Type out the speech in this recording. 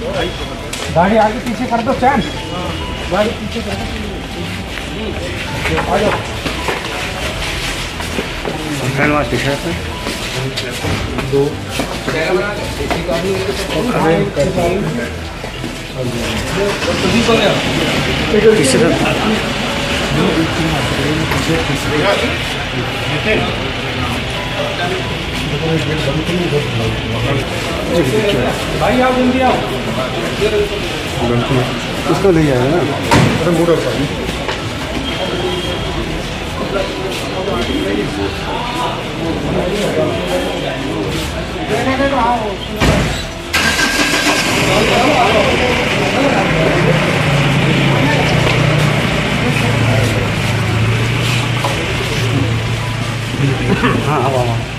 गाड़ी आगे पीछे कर दो चैन, गाड़ी पीछे कर दो। आ जाओ दो भाई आप जल्दी आओ, उसको ले जाएगा ना। अरे मोटर हाँ हाँ